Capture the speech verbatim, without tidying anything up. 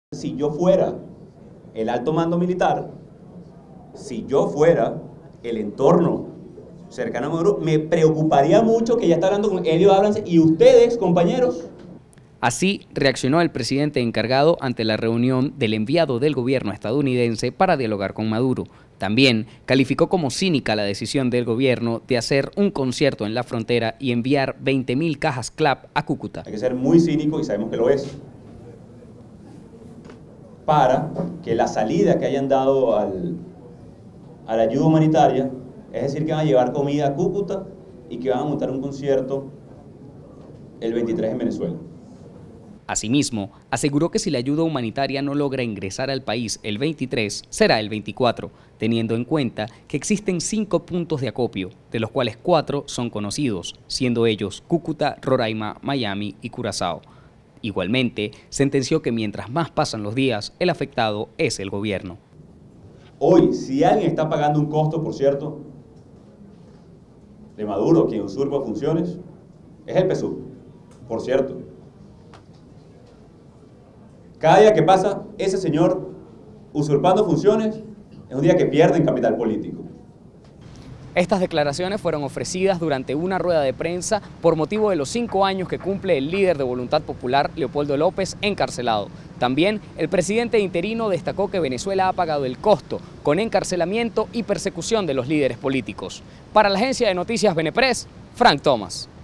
Si yo fuera el alto mando militar, si yo fuera el entorno cercano a Maduro, me preocuparía mucho que ya está hablando con Elio Abrams y ustedes, compañeros. Así reaccionó el presidente encargado ante la reunión del enviado del gobierno estadounidense para dialogar con Maduro. También calificó como cínica la decisión del gobierno de hacer un concierto en la frontera y enviar veinte mil cajas CLAP a Cúcuta. Hay que ser muy cínico y sabemos que lo es, para que la salida que hayan dado al, a la ayuda humanitaria, es decir, que van a llevar comida a Cúcuta y que van a montar un concierto el veintitrés en Venezuela. Asimismo, aseguró que si la ayuda humanitaria no logra ingresar al país el veintitrés, será el veinticuatro, teniendo en cuenta que existen cinco puntos de acopio, de los cuales cuatro son conocidos, siendo ellos Cúcuta, Roraima, Miami y Curazao. Igualmente, sentenció que mientras más pasan los días, el afectado es el gobierno. Hoy, si alguien está pagando un costo, por cierto, de Maduro, quien usurpa funciones, es el P S U V, por cierto. Cada día que pasa, ese señor usurpando funciones es un día que pierde en capital político. Estas declaraciones fueron ofrecidas durante una rueda de prensa por motivo de los cinco años que cumple el líder de Voluntad Popular, Leopoldo López, encarcelado. También el presidente interino destacó que Venezuela ha pagado el costo con encarcelamiento y persecución de los líderes políticos. Para la agencia de noticias Venepress, Frank Thomas.